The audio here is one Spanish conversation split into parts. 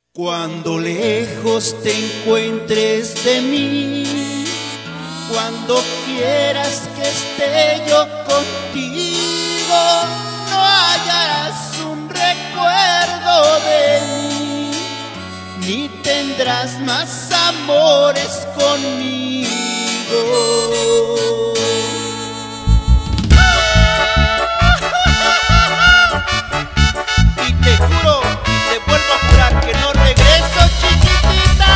Cuando lejos te encuentres de mí, cuando quieras que esté yo contigo, no hallarás un recuerdo de mí, ni tendrás más amores conmigo. Y te juro, te vuelvo a jurar que no regreso, chiquitita.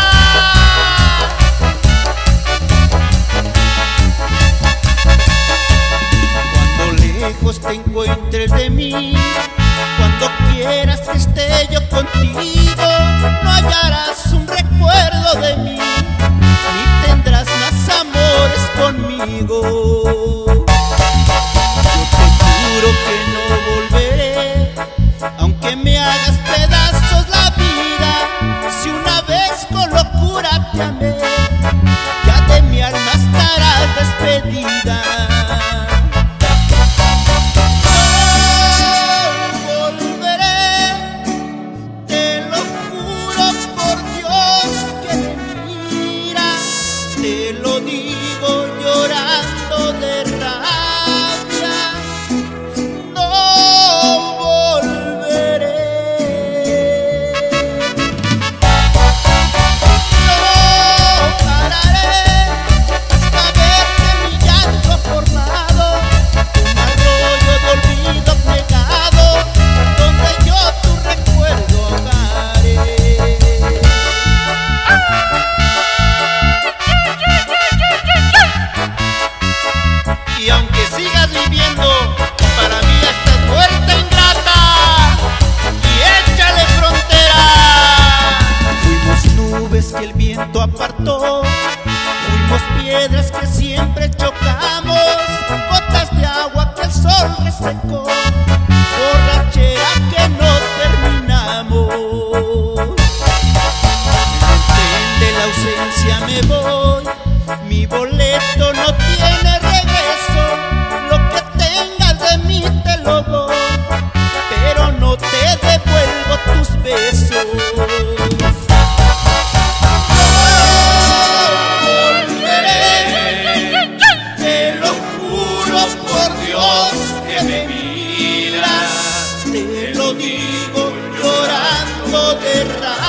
Cuando lejos te encuentres de mí, cuando quieras que esté yo contigo, no hallarás un recuerdo de mí, ni tendrás más amores conmigo. Yo te juro que no volveré, aunque me hagas pedazos la vida. Si una vez con locura te amé, ya de mi alma estarás despedida. No volveré, te lo juro por Dios que me mira, te lo digo llorando de rabia. Y aunque sigas viviendo, para mí ya estás muerta, ingrata, y échale frontera. Fuimos nubes que el viento apartó, fuimos piedras que siempre chocamos, gotas de agua que el sol resecó, borrachera que no terminamos. En el tren de la ausencia me voy, mi boleto no tiene regreso, lo que tengas de mí te lo doy, pero no te devuelvo tus besos. No volveré, te lo juro por Dios que me miras, te lo digo llorando de rabia.